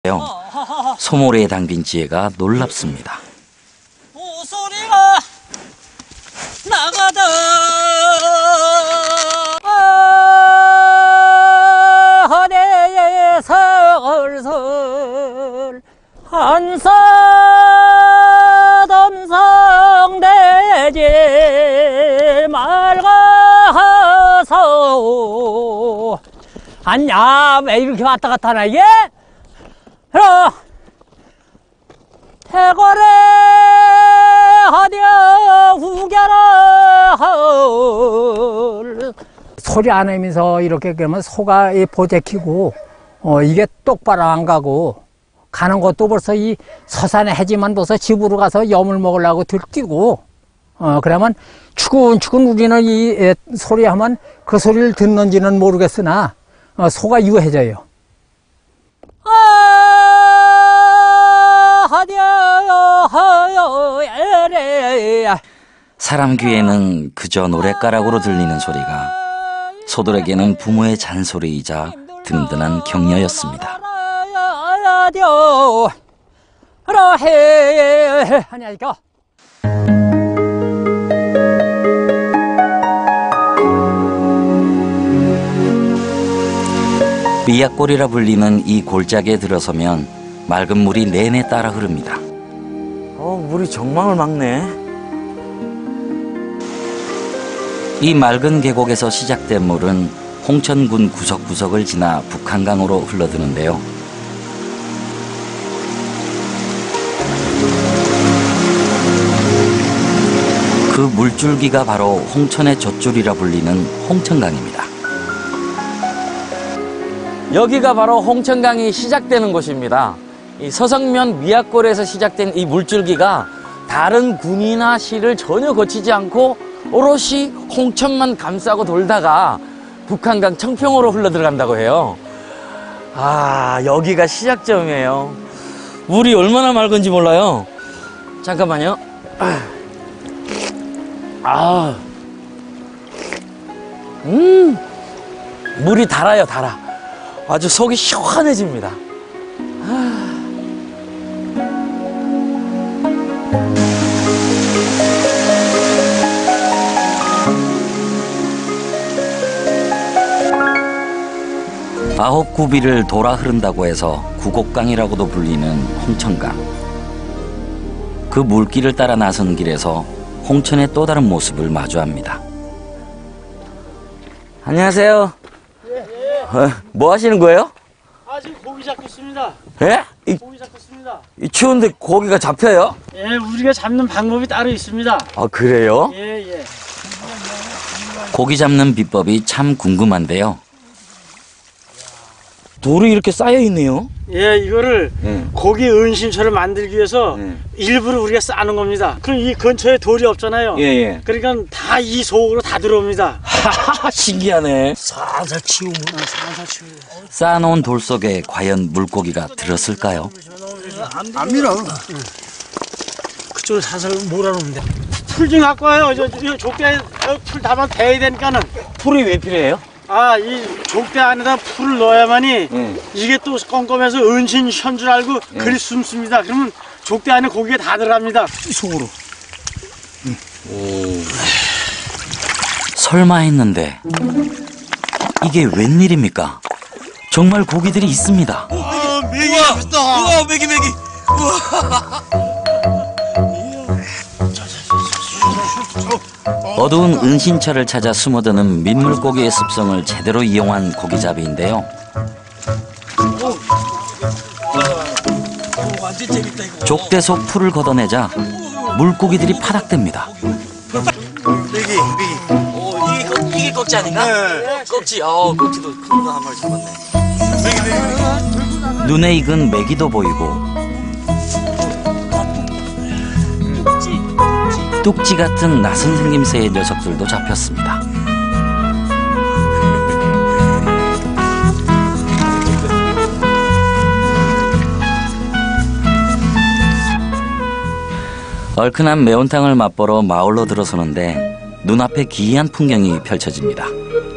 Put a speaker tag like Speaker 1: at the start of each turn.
Speaker 1: 소모리에 담긴 지혜가 놀랍습니다.
Speaker 2: 소리가 나가다 하늘에 설설 한사덤성대지 맑아서 아냐 왜 이렇게 왔다 갔다 하나 이게? 그럼 태거래 하려 후겨라 소리 안 내면서 이렇게 그러면 소가 보재키고 이게 똑바로 안 가고 가는 것도 벌써 이 서산의 해지만 벌써 집으로 가서 염을 먹으려고 들뛰고 그러면 추근추근 우리는 이 소리 하면 그 소리를 듣는지는 모르겠으나 소가 유해져요.
Speaker 1: 사람 귀에는 그저 노랫가락으로 들리는 소리가 소들에게는 부모의 잔소리이자 든든한 격려였습니다. 미약골이라 불리는 이 골짜기에 들어서면 맑은 물이 내내 따라 흐릅니다.
Speaker 3: 물이 정말 맑네.
Speaker 1: 이 맑은 계곡에서 시작된 물은 홍천군 구석구석을 지나 북한강으로 흘러드는데요. 그 물줄기가 바로 홍천의 젖줄이라 불리는 홍천강입니다.
Speaker 3: 여기가 바로 홍천강이 시작되는 곳입니다. 이 서성면 미약골에서 시작된 이 물줄기가 다른 군이나 시를 전혀 거치지 않고 오롯이 홍천만 감싸고 돌다가 북한강 청평으로 흘러들어간다고 해요. 여기가 시작점이에요. 물이 얼마나 맑은지 몰라요. 잠깐만요. 물이 달아요, 달아. 아주 속이 시원해집니다.
Speaker 1: 아홉 구비를 돌아 흐른다고 해서 구곡강이라고도 불리는 홍천강. 그 물길을 따라 나선 길에서 홍천의 또 다른 모습을 마주합니다.
Speaker 3: 안녕하세요.
Speaker 2: 예.
Speaker 3: 뭐 하시는 거예요?
Speaker 2: 지금 고기 잡고 있습니다.
Speaker 3: 예?
Speaker 2: 고기 잡고 있습니다.
Speaker 3: 이 추운데 고기가 잡혀요?
Speaker 2: 예, 우리가 잡는 방법이 따로 있습니다.
Speaker 3: 그래요?
Speaker 2: 예.
Speaker 1: 고기 잡는 비법이 참 궁금한데요.
Speaker 3: 돌이 이렇게 쌓여 있네요.
Speaker 2: 예, 이거를 고기 은신처럼 만들기 위해서
Speaker 3: 예.
Speaker 2: 일부러 우리가 쌓는 겁니다. 그럼 이 근처에 돌이 없잖아요.
Speaker 3: 예.
Speaker 2: 그러니까 다 이 속으로 다 들어옵니다.
Speaker 3: 신기하네.
Speaker 2: 살살 치우면 살살 치우면.
Speaker 1: 쌓아놓은 돌 속에 과연 물고기가 들었을까요?
Speaker 2: 안 밀어. 그쪽으로 살살 몰아놓으면 돼. 풀 좀 갖고 와요. 저 족대에 풀 담아 대야 되니까는.
Speaker 3: 풀이 왜 필요해요?
Speaker 2: 이 족대 안에다 풀을 넣어야만이 이게 또 껌껌해서 은신 현 줄 알고 그리 숨습니다. 그러면 족대 안에 고기가 다 들어갑니다. 이 속으로.
Speaker 1: 설마 했는데 이게 웬일입니까? 정말 고기들이 있습니다.
Speaker 3: 메기 있다. 우와, 메기.
Speaker 1: 어두운 은신처를 찾아 숨어드는 민물고기의 습성을 제대로 이용한 고기잡이인데요.
Speaker 3: 완전 재밌다 이거.
Speaker 1: 족대 속 풀을 걷어내자 물고기들이 파닥댑니다.
Speaker 3: 메기. 이게 꺽지 아닌가? 네. 꺽지. 꺽지도 큰 거 한 마리 잡았네. 메기.
Speaker 1: 눈에 익은 메기도 보이고 뚝지 같은 낯선 생김새의 녀석들도 잡혔습니다. 얼큰한 매운탕을 맛보러 마을로 들어서는데 눈앞에 기이한 풍경이 펼쳐집니다.